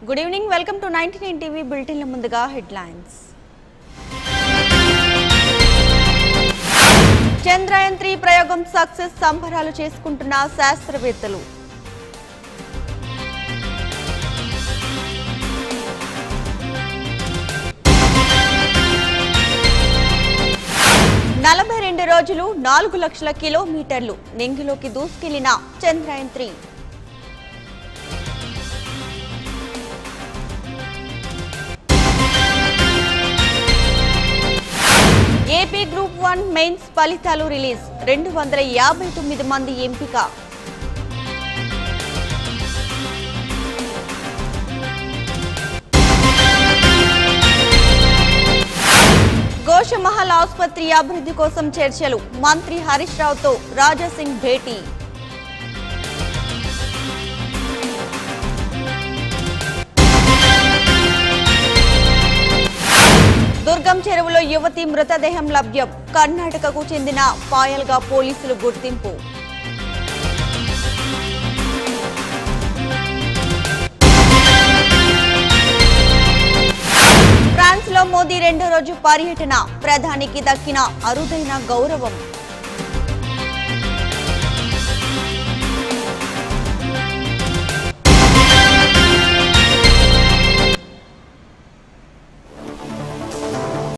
Good evening, welcome to 99 TV బులెటిన్ల ముందుగా headlines. Chandrayaan 3 ప్రయోగం సక్సెస్, సంబరాలు చేసుకుంటున్న శాస్త్రవేత్తలు. నలభై 42 రోజులు 4 లక్షల కిలోమీటర్లు నెంగిలోకి దూసుకెళ్లిన చంద్రయాన్ 3. ఏపీ గ్రూప్ 1 మెయిన్స్ ఫలితాలు రిలీజ్, 259 మంది ఎంపిక. గోషమహల్ ఆసుపత్రి అభివృద్ధి కోసం చర్చలు, మంత్రి హరీష్ రావుతో రాజాసింగ్ భేటీ. దుర్గం చెరువులో యువతి మృతదేహం లభ్యం, కర్ణాటకకు చెందిన పాయల్గా పోలీసులు గుర్తింపు. ఫ్రాన్స్ లో మోదీ రెండో రోజు పర్యటన, ప్రధానికి దక్కిన అరుదైన గౌరవం.